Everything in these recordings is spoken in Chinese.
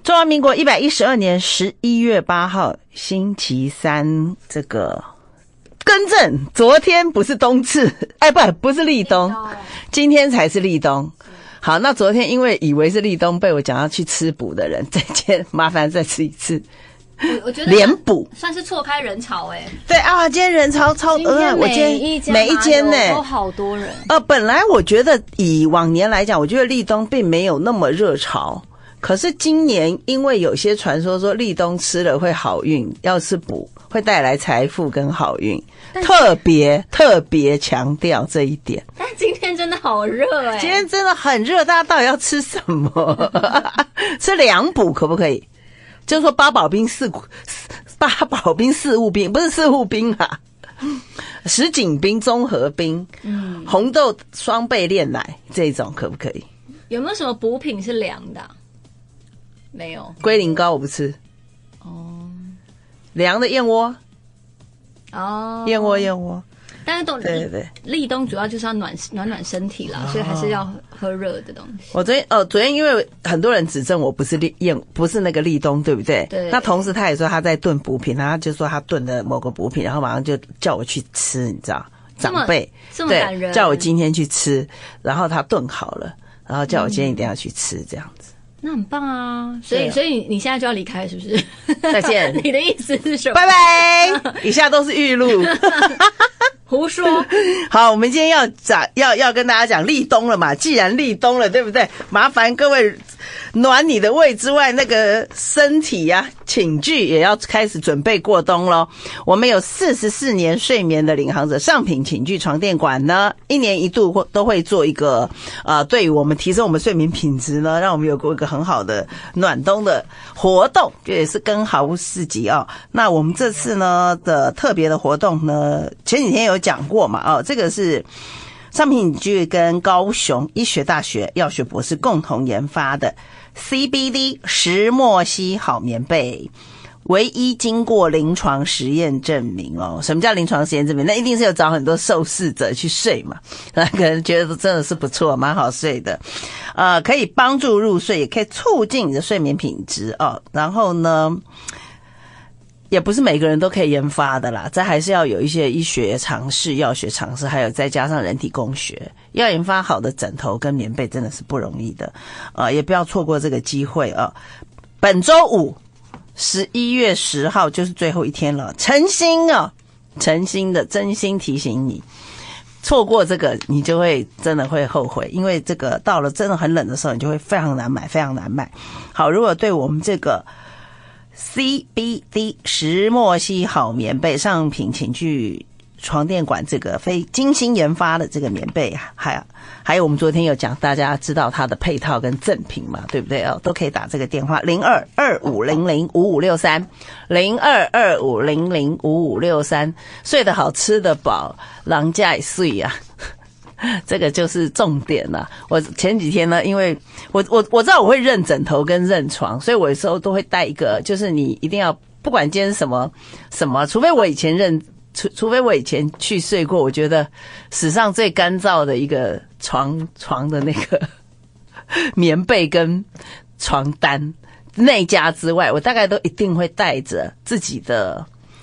中华民国112年11月8号星期三，这个更正，昨天不是冬至，不是立冬，今天才是立冬。好，那昨天因为以为是立冬，被我讲要去吃补的人，这间麻烦再吃一次。 我觉得连补算是错开人潮对啊，今天人潮超我今天每一间都好多人。 本来我觉得以往年来讲，我觉得立冬并没有那么热潮，可是今年因为有些传说说立冬吃了会好运，要吃补会带来财富跟好运，特别强调这一点。 但今天真的好热今天真的很热，大家到底要吃什么？吃凉补可不可以？就是说八宝冰四物冰，不是四物冰啊，什锦冰、综合冰，红豆双倍炼奶这种可不可以？ 有没有什么补品是凉的没有。 龟苓膏我不吃。凉的燕窝。燕窝。 但是对， 立冬主要就是要暖身体啦，所以还是要喝热的东西。 我昨天因为很多人指正我不是那个立冬，对不对？ 对。 那同时他也说他在炖补品，然后他就说他炖的某个补品，然后马上就叫我去吃，你知道，长辈这么感人， 对，叫我今天去吃，然后他炖好了，然后叫我今天一定要去吃，这样子。 那很棒啊！所以你现在就要离开是不是？ 再见。 你的意思是什么？ 拜拜。以下都是预录。 胡说。 好，我们今天要跟大家讲立冬了嘛，既然立冬了，对不对？麻烦各位暖你的胃之外，那个身体啊寝具也要开始准备过冬咯。我们有44年睡眠的领航者上品寝具床垫馆呢，一年一度都会做一个对于我们提升我们睡眠品质呢，让我们有过一个很好的暖冬的活动，这也是跟好物市集那我们这次呢的特别的活动呢，前几天有讲过嘛这个是上品寝具跟高雄医学大学药学博士共同研发的 CBD 石墨烯好棉被，唯一经过临床实验证明什么叫临床实验证明？那一定是有找很多受试者去睡嘛，可能觉得真的是不错，蛮好睡的，可以帮助入睡，也可以促进你的睡眠品质然后呢，也不是每个人都可以研发的啦，这还是要有一些医学常识、药学常识，还有再加上人体工学，要研发好的枕头跟棉被真的是不容易的，也不要错过这个机会本周五11月10号就是最后一天了，诚心的真心提醒你，错过这个你就会真的会后悔，因为这个到了真的很冷的时候，你就会非常难买。好，如果对我们这个CBD 石墨烯好棉被上品寝具床垫馆这个非精心研发的这个棉被，还有我们昨天有讲，大家知道它的配套跟赠品嘛，对不对都可以打这个电话0225005563 0225005563，睡得好，吃得饱，人家也睡啊。这个就是重点了。我前几天呢，因为我知道我会认枕头跟认床，所以我有时候都会带一个，就是你一定要不管今天什么，除非我以前去睡过，我觉得史上最干燥的一个床的那个棉被跟床单内家之外，我大概都一定会带着自己的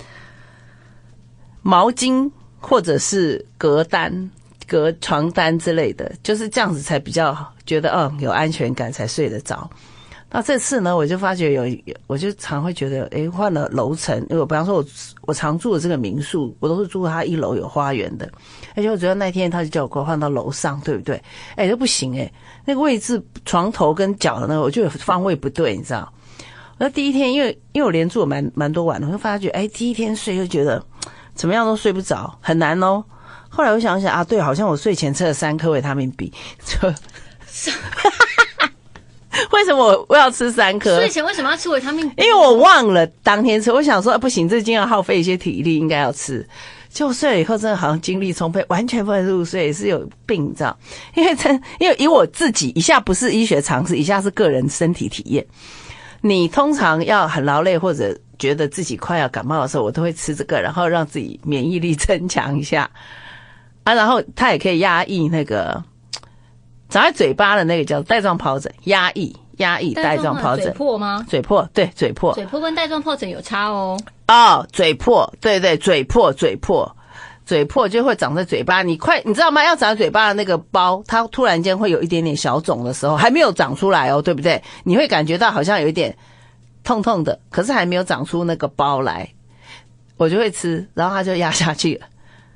毛巾或者是隔床单之类的，就是这样子才比较觉得有安全感，才睡得着。那这次呢，我就发觉我就常会觉得换了楼层，因为比方说我常住的这个民宿，我都是住它1楼有花园的，而且我觉得那天他就叫我给我换到楼上，对不对？这不行那个位置床头跟脚的那个，我就有方位不对，你知道。那第一天因为我连住蛮多晚的，我就发觉第一天睡就觉得怎么样都睡不着，很难后来我想想对，好像我睡前吃了3颗维他命 B， 就为什么我要吃3颗？ 睡前为什么要吃维他命 B？ 因为我忘了当天吃，我想说不行，这今天要耗费一些体力，应该要吃。就睡了以后，真的好像精力充沛，完全不能入睡，是有病，你知道？因为以我自己，以下不是医学常识，以下是个人身体体验。你通常要很劳累或者觉得自己快要感冒的时候，我都会吃这个，然后让自己免疫力增强一下。然后它也可以压抑那个长在嘴巴的那个叫带状疱疹，压抑压抑带状疱疹。 嘴破吗？ 嘴破，对，嘴破。 嘴破跟带状疱疹有差哦。 哦，嘴破，对对，嘴破就会长在嘴巴。你知道吗？要长在嘴巴的那个包，它突然间会有一点点小肿的时候，还没有长出来哦，对不对？你会感觉到好像有一点痛痛的，可是还没有长出那个包来，我就会吃，然后它就压下去了，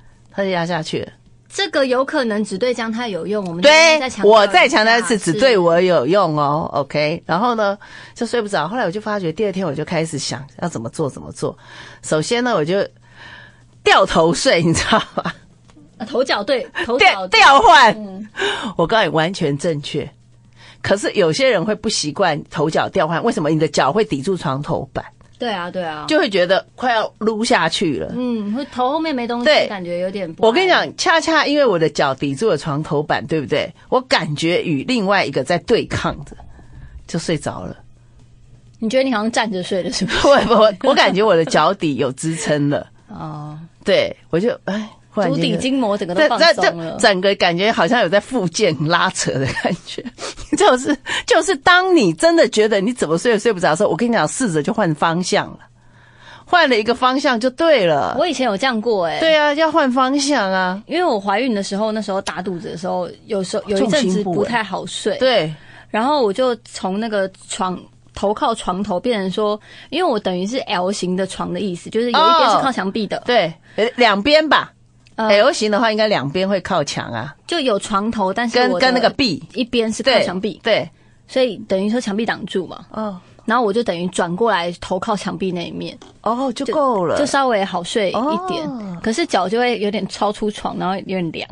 这个有可能只对姜太有用，我们对，我再强调一次，只对我有用哦 ，OK。然后呢，就睡不着，后来我就发觉，第二天我就开始想要怎么做。首先呢，我就掉头睡，你知道吗？ 头脚调换，我告诉你完全正确。可是有些人会不习惯头脚调换，为什么？你的脚会抵住床头板。 对啊， 就会觉得快要撸下去了。 会头后面没东西，感觉有点不。 我跟你讲，恰恰因为我的脚抵住了床头板，对不对？我感觉与另外一个在对抗着，就睡着了。 你觉得你好像站着睡的是不是？ 我感觉我的脚底有支撑了。 哦， 对，我就足底筋膜整个都放松了， 整个感觉好像有在复健拉扯的感觉。就是当你真的觉得你怎么睡也睡不着的时候，我跟你讲，试着就换方向了，换了一个方向就对了。 我以前有这样过对啊，要换方向啊。 因为我怀孕的时候，那时候大肚子的时候，有一阵子不太好睡。 对， 然后我就从那个头靠床头变成说，因为我等于是 L 型的床的意思，就是有一边是靠墙壁的， 对，两边吧。L 型的话，应该两边会靠墙啊， 就有床头，但是跟那个壁一边是靠墙壁， 对， 所以等于说墙壁挡住嘛。然后我就等于转过来头靠墙壁那一面， 就够了， 就稍微好睡一点。可是脚就会有点超出床，然后有点凉。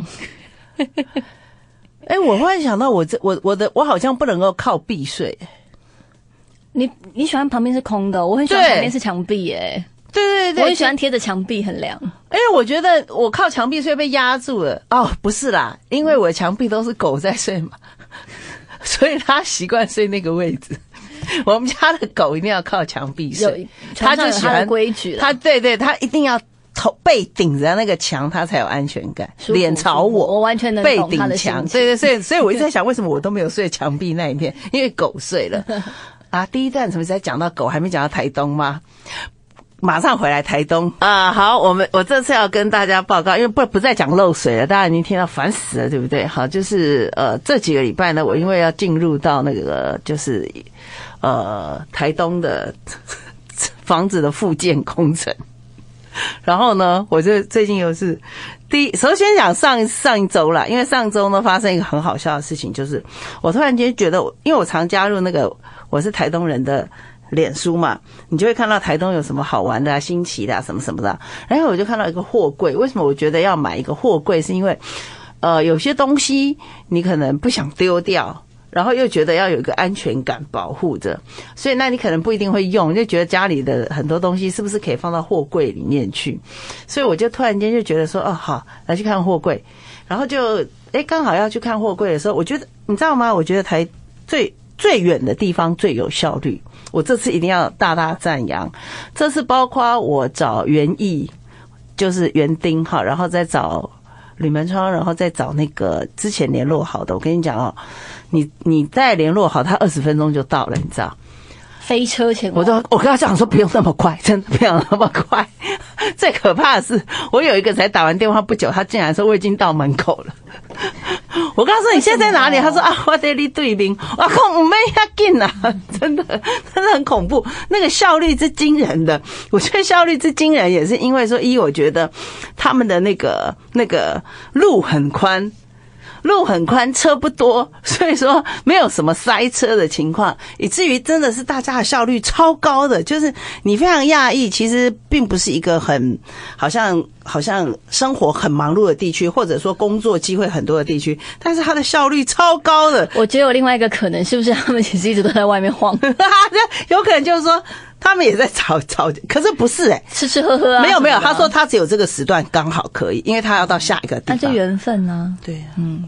我忽然想到我好像不能够靠壁睡。 你喜欢旁边是空的，我很喜欢旁边是墙壁对， 我很喜欢贴着墙壁，很凉。 我觉得我靠墙壁睡被压住了。不是啦，因为我的墙壁都是狗在睡嘛，所以它习惯睡那个位置。我们家的狗一定要靠墙壁睡，它就喜欢规矩。 它它一定要背顶着那个墙，它才有安全感。脸朝我完全能背懂它的墙。对，所以我一直在想，为什么我都没有睡墙壁那一片？因为狗睡了。第一站什么时候讲到狗，还没讲到台东吗？马上回来台东好，我这次要跟大家报告，因为不再讲漏水了，大家已经听到烦死了，对不对？好，就是这几个礼拜呢，我因为要进入到那个就是台东的房子的复建工程，然后呢，我就最近又是首先讲上一周啦，因为上周呢发生一个很好笑的事情，就是我突然间觉得因为我常加入那个我是台东人的脸书嘛，你就会看到台东有什么好玩的新奇的什么什么的。然后我就看到一个货柜，为什么我觉得要买一个货柜？是因为有些东西你可能不想丢掉，然后又觉得要有一个安全感保护着，所以那你可能不一定会用，就觉得家里的很多东西是不是可以放到货柜里面去？所以我就突然间就觉得说，好，来去看货柜。然后就刚好要去看货柜的时候，我觉得你知道吗？我觉得最远的地方最有效率。我这次一定要大大赞扬，这次包括我找园艺，就是园丁哈，然后再找铝门窗，然后再找那个之前联络好的。我跟你讲你再联络好，他20分钟就到了，你知道？ 飞车前往， 我跟他讲说不用那么快，真的不用那么快。最可怕的是，我有一个才打完电话不久，他竟然说我已经到门口了。我跟他说你现在在哪里？他说我在你对面。我说没要紧啊，真的很恐怖，那个效率之惊人的。我觉得效率之惊人也是因为说我觉得他们的那个路很宽，车不多，所以说没有什么塞车的情况，以至于真的是大家的效率超高的，就是你非常讶异，其实并不是一个很好像生活很忙碌的地区，或者说工作机会很多的地区，但是它的效率超高的。 我觉得有另外一个可能，是不是他们其实一直都在外面晃？ 有可能就是说他们也在吵，可是不是吃吃喝喝啊？ 没有，他说他只有这个时段刚好可以，因为他要到下一个地方。 那就缘分啊。 对啊，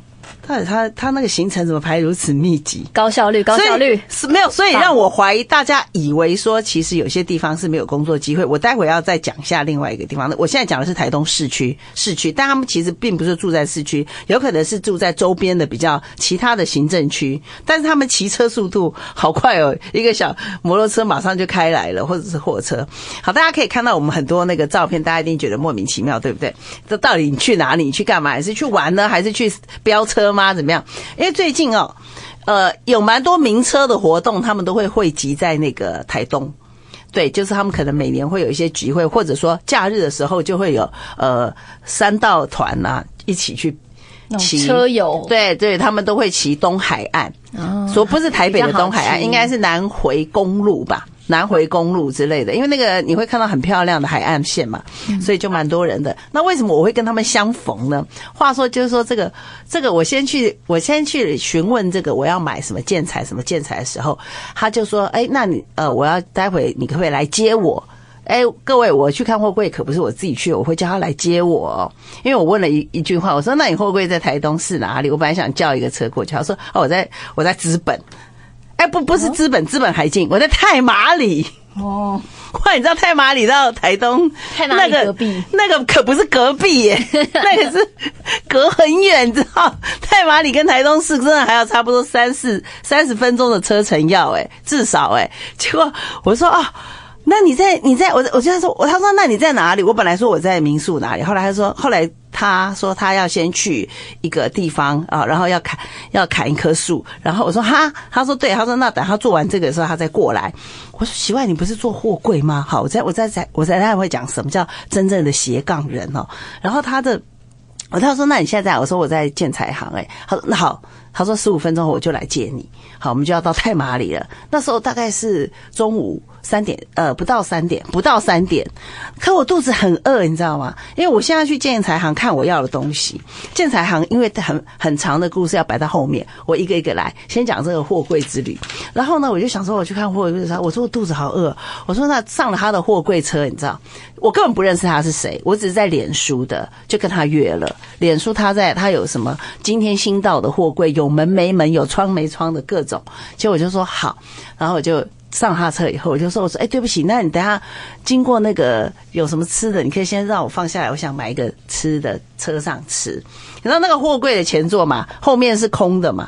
到底他那个行程怎么排如此密集？ 高效率是没有，所以让我怀疑大家以为说其实有些地方是没有工作机会。我待会要再讲一下另外一个地方，我现在讲的是台东市区，但他们其实并不是住在市区，有可能是住在周边的比较其他的行政区，但是他们骑车速度好快哦，一个小摩托车马上就开来了，或者是货车。好，大家可以看到我们很多那个照片，大家一定觉得莫名其妙，对不对？这到底你去哪里？你去干嘛？你是去玩呢，还是去飙车吗？怎么样？因为最近有蛮多名车的活动，他们都会汇集在那个台东。对，就是他们可能每年会有一些集会，或者说假日的时候就会有山道团啊一起去骑车友。 对，他们都会骑东海岸，说不是台北的东海岸，应该是南回公路吧。南回公路之类的，因为那个你会看到很漂亮的海岸线嘛，所以就蛮多人的。那为什么我会跟他们相逢呢？话说就是说这个我先去询问这个我要买什么建材的时候，他就说那你我要待会你可不可以来接我？各位，我去看货柜可不是我自己去，我会叫他来接我哦。因为我问了一句话，我说那你货柜在台东市哪里？我本来想叫一个车过去，他说我在资本。不是资本还近，我在太麻里。哇，你知道太麻里到台东， 太麻里隔壁， 那个可不是隔壁耶，那个是隔很远，你知道？太麻里跟台东市真的还要差不多30分钟的车程要至少结果我说那你在我就他说那你在哪里？我本来说我在民宿哪里，后来他说他要先去一个地方然后要砍一棵树，然后我说哈，他说对，他说那等他做完这个的时候他再过来。我说奇怪，你不是做货柜吗？好，我再会讲什么叫真正的斜杠人哦。然后他说那你现在我说我在建材行他说那好，他说15分钟后我就来接你。好，我们就要到太麻里了。那时候大概是中午3点，不到3点。可我肚子很饿，你知道吗？因为我现在去建材行看我要的东西。建材行因为很长的故事要摆到后面，我一个一个来，先讲这个货柜之旅。然后呢，我就想说我去看货柜车，我说我肚子好饿。我说那上了他的货柜车，你知道，我根本不认识他是谁，我只是在脸书的就跟他约了。脸书他有什么今天新到的货柜，有门没门，有窗没窗的各种。结果我就说好，然后我就上他车以后，我说对不起，那你等一下经过那个有什么吃的，你可以先让我放下来，我想买一个吃的车上吃。你知道那个货柜的前座嘛，后面是空的嘛，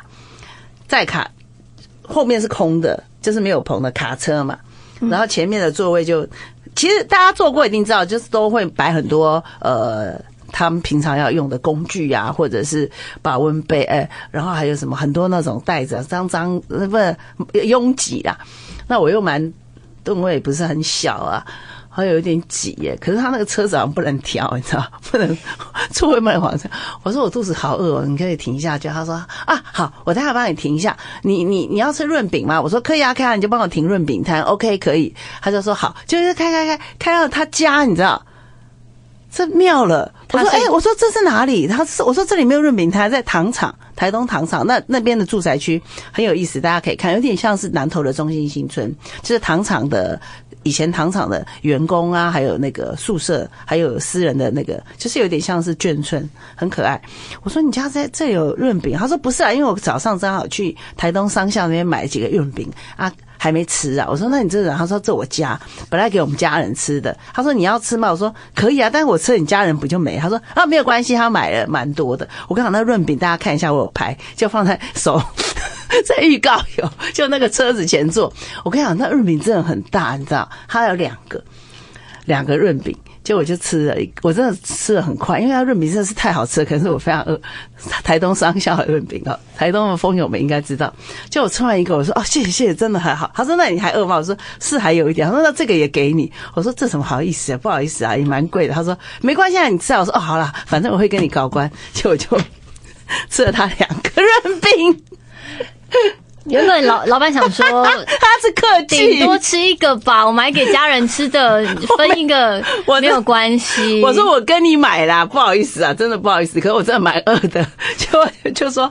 后面是空的，就是没有棚的卡车嘛，然后前面的座位其实大家坐过一定知道，就是都会摆很多他们平常要用的工具啊，或者是保温杯，然后还有什么很多那种袋子脏不是拥挤啦。那我又吨位也不是很小啊，还有一点挤耶。可是他那个车子好像不能调，你知道，不能座位不能往上。我说我肚子好饿哦，你可以停一下。就他说好，我待会帮你停一下。你要吃润饼吗？我说可以啊，你就帮我停润饼摊 ，OK 可以。他就说好，就是开到他家，你知道。这妙了！我说这是哪里？我说这里没有润饼摊，在糖厂，台东糖厂那边的住宅区很有意思，大家可以看，有点像是南投的中心新村，就是糖厂的以前糖厂的员工啊，还有那个宿舍，还有私人的那个，就是有点像是眷村，很可爱。我说你家在这有润饼？他说不是啊，因为我早上正好去台东商校那边买几个润饼啊。还没吃啊！我说那你这人，他说这我家本来给我们家人吃的。他说你要吃吗？我说可以啊，但是我吃你家人不就没？他说没有关系，他买了蛮多的。我刚好那润饼大家看一下，我有拍，就放在手，在预告有，就那个车子前座。我跟你讲，那润饼真的很大，你知道，它有两个润饼。结果我就吃了我真的吃得很快，因为它润饼真的是太好吃了，可是我非常饿。台东商校的润饼台东的风友们应该知道。就我吃完一个，我说谢谢，真的还好。他说那你还饿吗？我说是还有一点。他说那这个也给你。我说这怎么好意思啊？不好意思啊，也蛮贵的。他说没关系啊，你吃啊。我说好啦，反正我会跟你搞关。结果就吃了他2个润饼。 原本老板想说他是客气， 顶多吃一个吧，我买给家人吃的分一个没有关系。 我说我跟你买啦，不好意思啊，真的不好意思，可是我真的蛮饿的，就说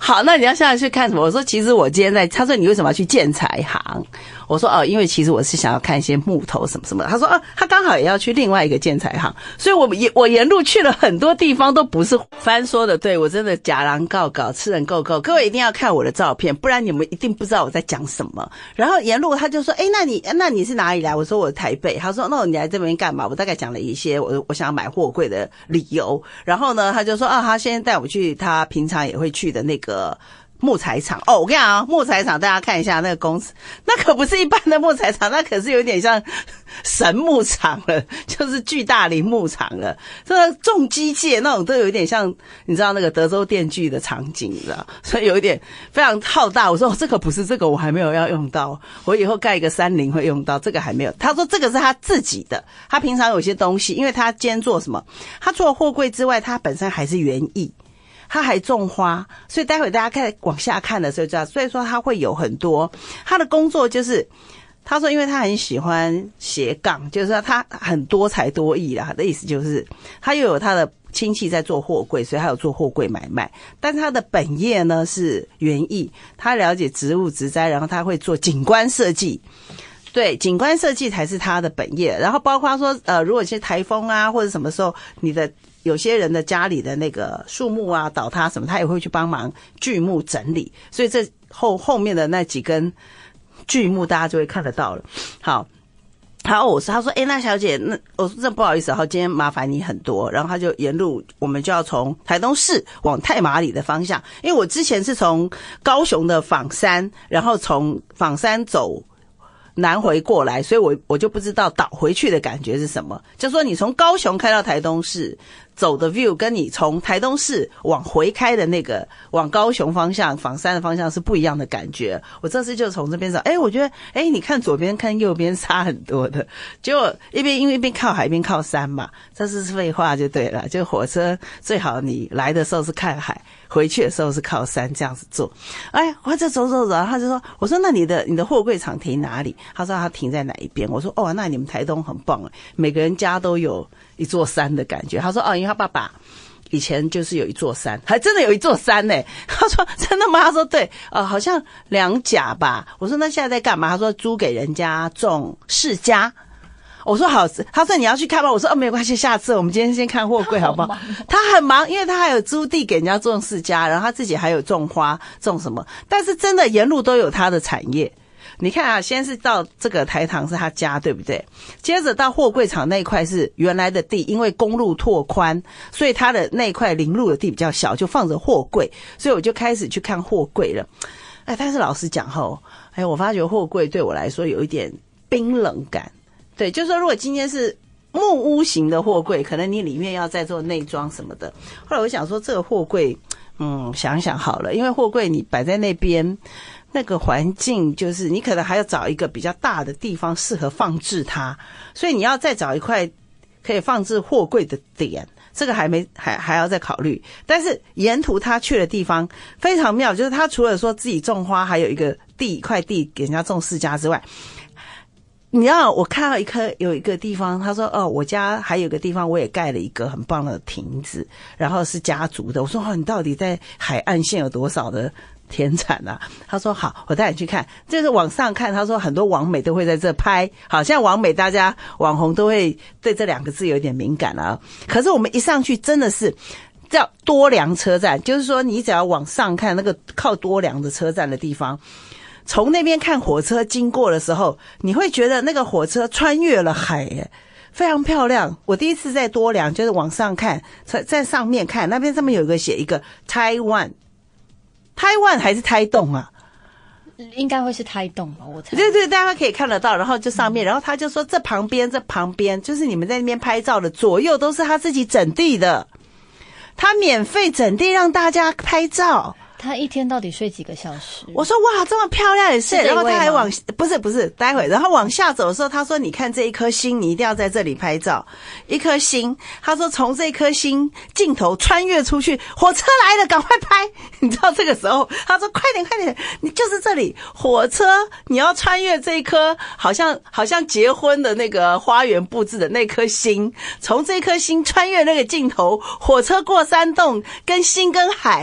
好，那你要下去看什么？我说其实我今天他说你为什么要去建材行？我说因为其实我是想要看一些木头什么什么的。他说他刚好也要去另外一个建材行，所以我沿路去了很多地方，都不是翻说的。对，我真的假狼告告，吃人够够。各位一定要看我的照片，不然你们一定不知道我在讲什么。然后沿路他就说，那你是哪里来？我说我是台北。他说那你来这边干嘛？我大概讲了一些我想要买货柜的理由。然后呢，他就说他现在带我去他平常也会去的那个木材厂。我跟你讲木材厂大家看一下那个公司，那可不是一般的木材厂，那可是有点像神木厂了，就是巨大林木厂了。这个重机械那种都有一点像，你知道那个德州电锯的场景，你知道，所以有一点非常浩大。我说这个不是，这个我还没有要用到，我以后盖一个30会用到，这个还没有。他说这个是他自己的，他平常有些东西，因为他今天做什么，他除了货柜之外，他本身还是园艺。他还种花，所以待会大家往下看的时候知道，所以说他会有很多他的工作，就是他说因为他很喜欢斜杠，就是说他很多才多艺啦，他的意思就是他又有他的亲戚在做货柜，所以他有做货柜买卖，但是他的本业呢是园艺，他了解植物植栽，然后他会做景观设计。对，景观设计才是他的本业，然后包括说如果一些台风啊或者什么时候你的有些人的家里的那个树木啊倒塌什么，他也会去帮忙锯木整理，所以这后面的那几根锯木大家就会看得到了。好，他说那小姐，那我说这不好意思，今天麻烦你很多。然后他就沿路我们就要从台东市往太麻里的方向，因为我之前是从高雄的枋山，然后从枋山走南回过来，所以我就不知道倒回去的感觉是什么。就说你从高雄开到台东市走的 view 跟你从台东市往回开的那个往高雄方向枋山的方向是不一样的感觉。我这次就从这边走，我觉得你看左边看右边差很多的，结果因为一边靠海一边靠山嘛，这是废话就对了。就火车最好你来的时候是看海，回去的时候是靠山，这样子做。我就走，他就说，我说那你的货柜厂停哪里？他说他停在哪一边？我说那你们台东很棒，每个人家都有一座山的感觉。他说因为他爸爸以前就是有一座山，还真的有一座山呢。他说真的吗？他说对，好像2甲吧。我说那现在在干嘛？他说租给人家种释迦。我说好，他说你要去看吗？我说没有关系，下次我们今天先看货柜好不好？他很忙，因为他还有租地给人家种释迦，然后他自己还有种花种什么，但是真的沿路都有他的产业。你看先是到这个台糖是他家对不对？接着到货柜厂那一块是原来的地，因为公路拓宽，所以他的那一块临路的地比较小，就放着货柜，所以我就开始去看货柜了。但是老实讲我发觉货柜对我来说有一点冰冷感。对，就是说如果今天是木屋型的货柜，可能你里面要再做内装什么的。后来我想说这个货柜想想好了，因为货柜你摆在那边那个环境，就是你可能还要找一个比较大的地方适合放置它，所以你要再找一块可以放置货柜的点，这个还要再考虑。但是沿途他去的地方非常妙，就是他除了说自己种花，还有一块地给人家种释迦之外，你知道我看到有一个地方，他说我家还有个地方我也盖了一个很棒的亭子，然后是家族的。我说你到底在海岸线有多少的田产啊？他说好，我带你去看。就是往上看，他说很多网美都会在这拍。好，现在网美大家网红都会对这2个字有点敏感啊。可是我们一上去真的是叫多良车站，就是说你只要往上看那个靠多良的车站的地方，从那边看火车经过的时候，你会觉得那个火车穿越了海非常漂亮。我第一次在多良就是往上看，在上面看，那边上面有写一个台湾还是台东啊？ 应该会是台东吧，我猜。 对，大家可以看得到。然后就上面，然后他就说这旁边就是你们在那边拍照的，左右都是他自己整地的，他免费整地让大家拍照。 他一天到底睡几个小时？我说哇，这么漂亮也睡。然后他还不是，待会，然后往下走的时候，他说你看这一颗星，你一定要在这里拍照。一颗星，他说从这颗星镜头穿越出去，火车来了，赶快拍。你知道这个时候，他说快点，你就是这里火车，你要穿越这一颗好像结婚的那个花园布置的那颗星，从这颗星穿越那个镜头，火车过山洞，跟星跟海。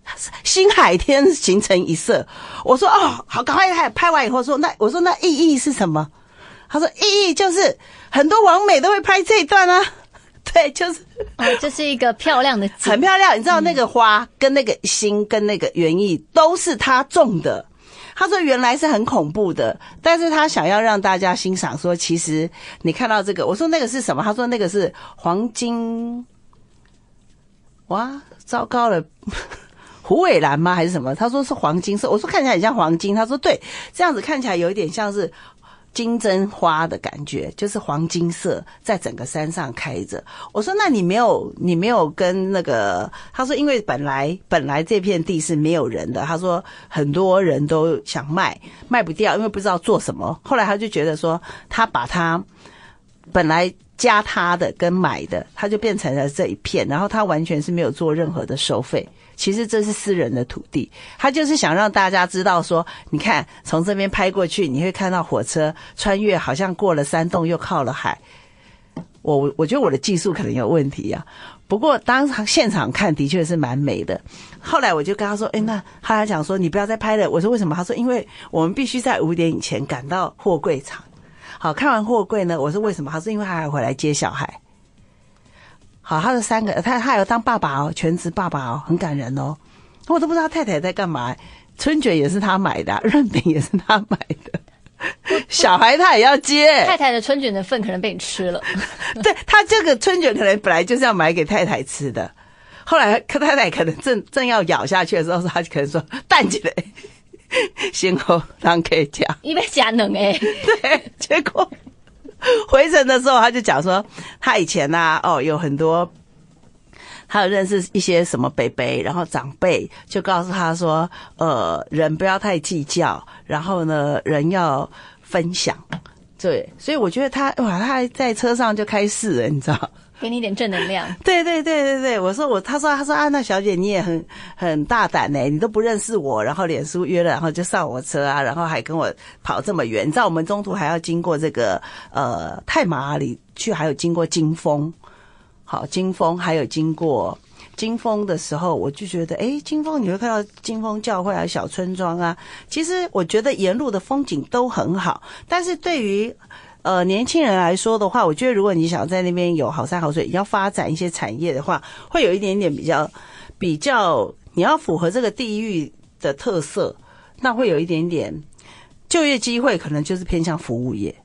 星海天形成一色。我说哦，好，赶快拍完以后说，我说那意义是什么？他说意义就是很多网美都会拍这一段啊。对，就是这是一个漂亮的景， 很漂亮。你知道那个花跟那个心跟那个园艺都是他种的。他说原来是很恐怖的，但是他想要让大家欣赏说，其实你看到这个，我说那个是什么？他说那个是黄金，哇，糟糕了，虎尾兰吗？还是什么？他说是黄金色。我说看起来很像黄金。他说对，这样子看起来有一点像是金针花的感觉，就是黄金色在整个山上开着。我说那你没有跟那个，他说因为本来这片地是没有人的，他说很多人都想卖不掉，因为不知道做什么。后来他就觉得说，他把他本来加他的跟买的，他就变成了这一片，然后他完全是没有做任何的收费。其实这是私人的土地，他就是想让大家知道说，你看从这边拍过去，你会看到火车穿越，好像过了山洞又靠了海。我觉得我的技术可能有问题啊，不过当现场看的确是蛮美的。后来我就跟他说，那他讲说你不要再拍了。我说为什么？他说因为我们必须在5点以前赶到货柜场。好，看完货柜呢，我说为什么？他说因为他还回来接小孩。好，他的3个，他还有当爸爸哦，全职爸爸哦，很感人哦。我都不知道太太在干嘛。春卷也是他买的，润饼也是他买的，小孩他也要接。 太太的春卷的份可能被你吃了。 对，他这个春卷可能本来就是要买给太太吃的，后来太太可能正要咬下去的时候，他可能说蛋起来，先后让可以讲， 你被夹冷对，结果回程的时候，他就讲说，他以前有很多，他有认识一些什么伯伯，然后长辈就告诉他说，人不要太计较，然后呢，人要分享。对，所以我觉得他还在车上就开示了，你知道。 给你一点正能量。 对，他说那小姐你也很大胆你都不认识我，然后脸书约了，然后就上我车啊，然后还跟我跑这么远。你知道我们中途还要经过这个太麻里去，还有经过金峰。好，金峰还有经过金峰的时候，我就觉得金峰你会看到金峰教会啊、小村庄啊，其实我觉得沿路的风景都很好，但是对于年轻人来说的话，我觉得如果你想在那边有好山好水，要发展一些产业的话，会有一点点比较你要符合这个地域的特色，那会有一点点就业机会，可能就是偏向服务业，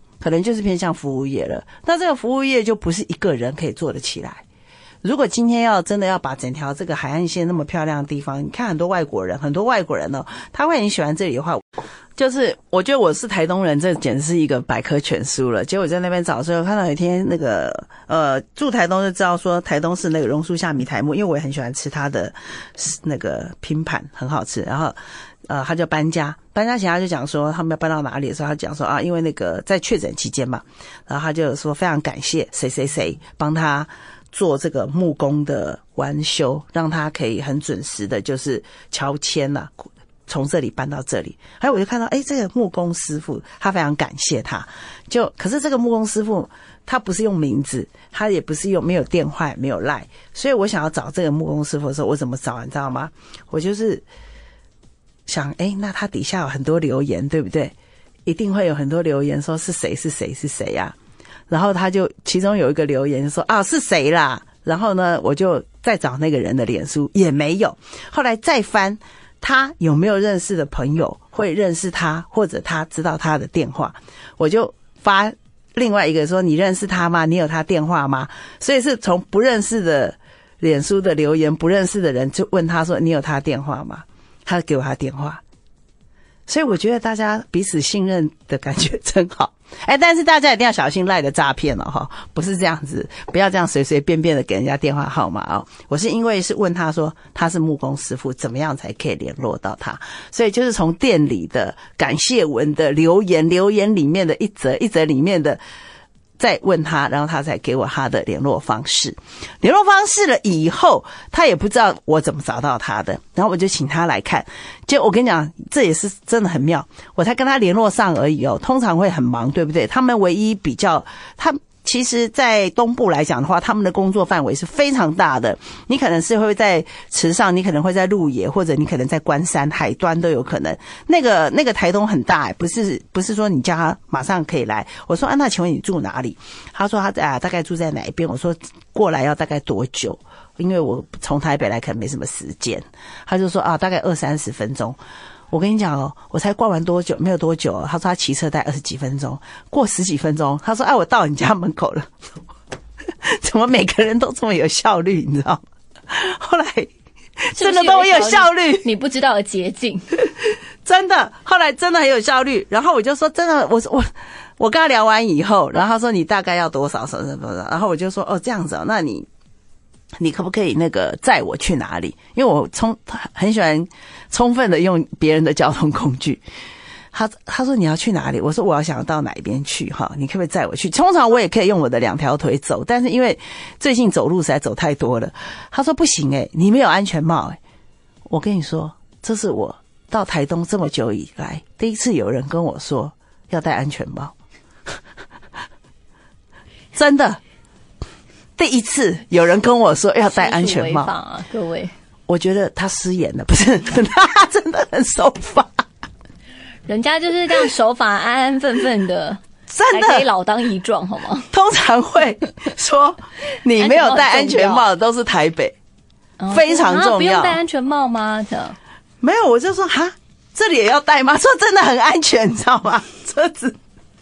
了。那这个服务业就不是一个人可以做得起来。如果今天真的要把整条这个海岸线那么漂亮的地方，你看很多外国人哦，他会很喜欢这里的话，就是我觉得我是台东人，这简直是一个百科全书了。结果在那边找的时候，看到有一天那个住台东就知道说台东是那个榕树下米苔目，因为我也很喜欢吃他的那个拼盘，很好吃。然后他就搬家前他就讲说他们要搬到哪里的时候，他讲说因为那个在确诊期间嘛，然后他就说非常感谢谁帮他做这个木工的完修，让他可以很准时的就是乔迁啊，从这里搬到这里。还有我就看到这个木工师傅他非常感谢他，可是这个木工师傅他不是用名字，他也不是没有电话，没有赖，所以我想要找这个木工师傅的时候，我怎么找你知道吗？我就是想那他底下有很多留言对不对，一定会有很多留言说是谁啊，然后他就其中有一个留言说是谁啦，然后呢我就再找那个人的脸书也没有，后来再翻他有没有认识的朋友会认识他，或者他知道他的电话，我就发另外一个说你认识他吗？你有他电话吗？所以是从不认识的脸书的留言，不认识的人就问他说你有他电话吗？他给我他电话。所以我觉得大家彼此信任的感觉真好。但是大家一定要小心赖的诈骗哦，不是这样子，不要这样随随便便的给人家电话号码哦。我是因为是问他说他是木工师傅，怎么样才可以联络到他，所以就是从店里的感谢文的留言里面的一则里面的再问他，然后他才给我他的联络方式了以后，他也不知道我怎么找到他的，然后我就请他来看。结果我跟你讲，这也是真的很妙，我才跟他联络上而已哦，通常会很忙对不对？他们唯一比较他其实在东部来讲的话，他们的工作范围是非常大的，你可能是会在池上，你可能会在鹿野，或者你可能在关山海端都有可能。那个台东很大，不是说你叫他马上可以来。我说那请问你住哪里？他说他大概住在哪一边？我说过来要大概多久？因为我从台北来可能没什么时间。他就说大概20-30分钟。我跟你讲哦，我才逛完多久？没有多久哦。他说他骑车带20几分钟，过10几分钟，他说我到你家门口了。怎么每个人都这么有效率？你知道？后来真的都很有效率， 你不知道的捷径。 真的，后来真的很有效率。然后我就说真的，我跟他聊完以后，然后他说你大概要多少什么，然后我就说这样子那你可不可以那个载我去哪里？因为我很喜欢充分的用别人的交通工具。他说你要去哪里？我说我要想到哪一边去哈，你可不可以载我去？通常我也可以用我的2条腿走，但是因为最近走路实在走太多了。他说不行你没有安全帽我跟你说，这是我到台东这么久以来第一次有人跟我说要戴安全帽。真的。第一次有人跟我说要戴安全帽啊，各位， 我觉得他失言了，不是他真的很守法， 人家就是这样守法，安安分分的， 真的还可以老当益壮，好吗？ 通常会说你没有戴安全帽的都是台北，非常重要。 不用戴安全帽吗？这样没有，我就说这里也要戴吗？说真的很安全，你知道吗？车子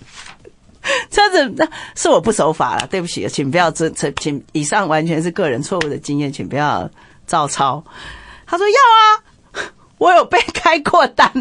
是我不守法了，对不起，请不要请以上完全是个人错误的经验，请不要照抄。他说要我有被开过单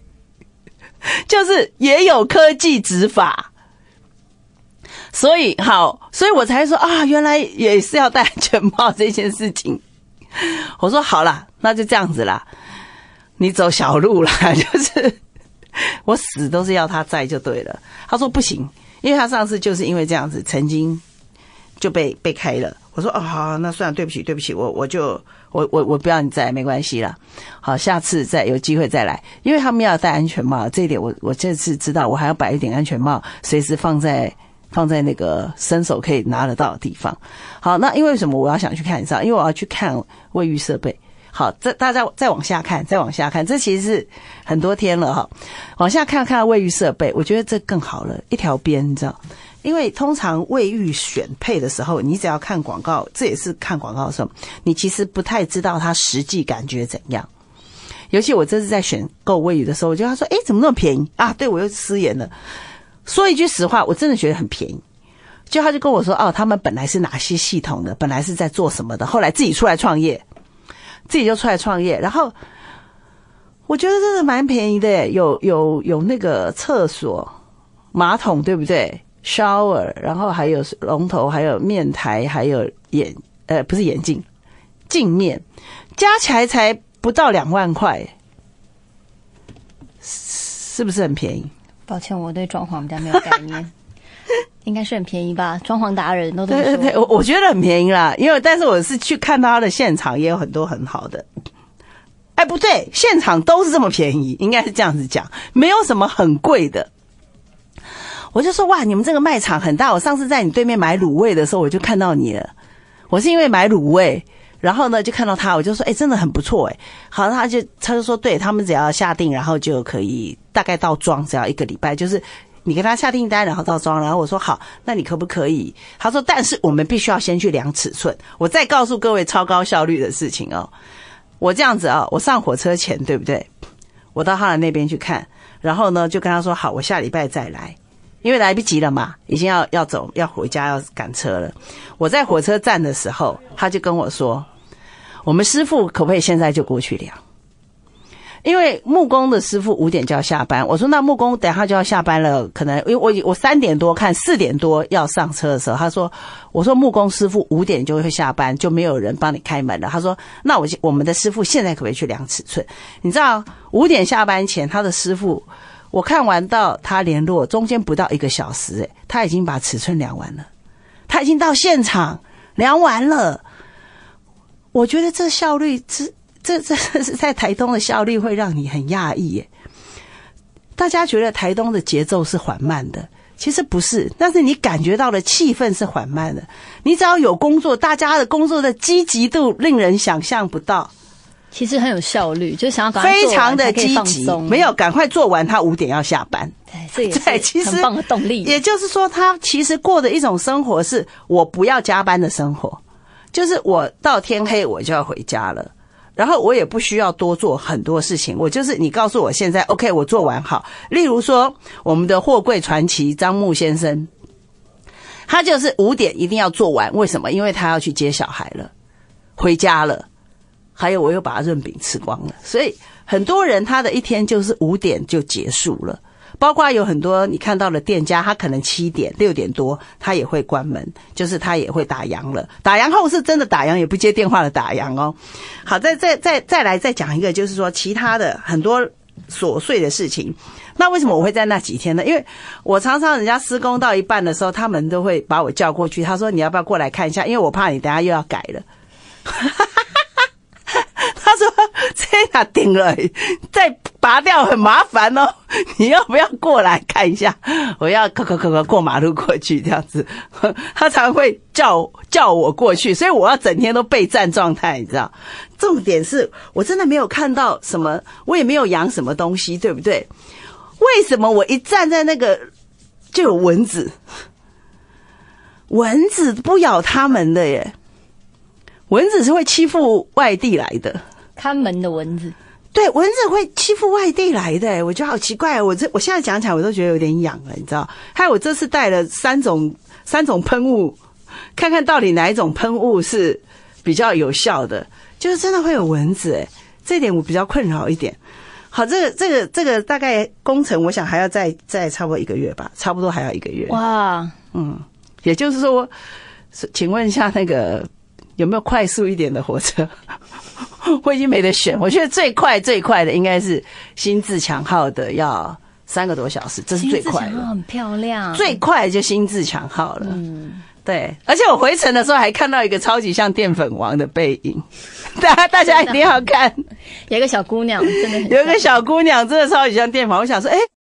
就是也有科技执法，所以我才说原来也是要戴安全帽这件事情。我说好啦，那就这样子啦，你走小路啦，就是我死都是要他载就对了。他说不行。因为他上次就是因为这样子，曾经就被开了。我说好，那算了，对不起，我不要你再，没关系啦。好，下次再有机会再来。因为他们要戴安全帽，这一点我这次知道，我还要摆一点安全帽，随时放在那个伸手可以拿得到的地方。好，那因为什么我要想去看？你知道，因为我要去看卫浴设备。好，大家再往下看，这其实是很多天了往下看到卫浴设备，我觉得这更好了，一条边，你知道，因为通常卫浴选配的时候，你只要看广告，这也是看广告的时候，你其实不太知道它实际感觉怎样。尤其我这次在选购卫浴的时候，我就他说怎么那么便宜啊？对，我又失言了。说一句实话，我真的觉得很便宜。他就跟我说他们本来是哪些系统的，本来是在做什么的，后来自己出来创业。然后我觉得真的蛮便宜的有那个厕所马桶，对不对？ shower， 然后还有龙头，还有面台，还有不是眼镜，镜面，加起来才不到2万块，是不是很便宜？ 抱歉，我对装潢比较没有概念。应该是很便宜吧，装潢达人都这么说。 对，我觉得很便宜啦，但是我是去看到他的现场，也有很多很好的。不对，现场都是这么便宜，应该是这样子讲，没有什么很贵的。我就说哇，你们这个卖场很大，我上次在你对面买卤味的时候，我就看到你了。我是因为买卤味，然后呢就看到他，我就说真的很不错好，他就说对，他们只要下定，然后就可以大概到装，只要1个礼拜，就是你跟他下订单，然后到装，然后我说好，那你可不可以？他说但是我们必须要先去量尺寸。我再告诉各位超高效率的事情我这样子我上火车前，对不对？我到他的那边去看，然后呢就跟他说好，我下礼拜再来，因为来不及了嘛，已经要走，要回家，要赶车了。我在火车站的时候，他就跟我说，我们师傅可不可以现在就过去量？因为木工的师傅5点就要下班，我说那木工等一下就要下班了，可能因为我3点多看4点多要上车的时候，他说，我说木工师傅5点就会下班，就没有人帮你开门了。他说那我们的师傅现在可不可以去量尺寸？你知道5点下班前，他的师傅我看完到他联络中间不到1个小时他已经把尺寸量完了，他已经到现场量完了。我觉得这效率这是在台东的效率会让你很讶异大家觉得台东的节奏是缓慢的， 其实不是，但是你感觉到的气氛是缓慢的。你只要有工作，大家的工作的积极度令人想象不到。 其实很有效率，就想要赶快做完非常的积极，没有赶快做完，他5点要下班。 对，这也是很棒的动力。 也就是说，他其实过的一种生活是我不要加班的生活，就是我到天黑我就要回家了，然后我也不需要多做很多事情，我就是你告诉我现在 OK 我做完好。例如说我们的货柜传奇张木先生，他就是5点一定要做完，为什么？因为他要去接小孩了，回家了，还有我又把他润饼吃光了，所以很多人他的一天就是5点就结束了。包括有很多你看到的店家，他可能7点6点多他也会关门，就是他也会打烊了。打烊后是真的打烊，也不接电话的打烊哦。好，再来讲一个，就是说其他的很多琐碎的事情。那为什么我会在那几天呢？因为我常常人家施工到一半的时候，他们都会把我叫过去，他说你要不要过来看一下，因为我怕你等下又要改了。他说这哪顶了，再拔掉很麻烦哦，你要不要过来看一下？我要过马路过去这样子。他常会叫我过去，所以我要整天都备战状态，你知道。重点是我真的没有看到什么，我也没有养什么东西，对不对？为什么我一站在那个就有蚊子？蚊子不咬他们的耶，蚊子是会欺负外地来的。 看门的蚊子， 对，蚊子会欺负外地来的，我觉得好奇怪。我现在讲起来我都觉得有点痒了，你知道。还有我这次带了三种喷雾，看看到底哪一种喷雾是比较有效的。就是真的会有蚊子，这一点我比较困扰一点。好，这个大概工程，我想还要再差不多1个月吧，差不多还要1个月。 哇， 也就是说，请问一下那个有没有快速一点的火车？我已经没得选，我觉得最快的应该是新自强号的，要3个多小时，这是最快的。新自强号很漂亮， 最快就新自强号了。对，而且我回程的时候还看到一个超级像淀粉王的背影，大家一定要看。 有一个小姑娘，真的很像， 有一个小姑娘真的超级像淀粉王，我想说，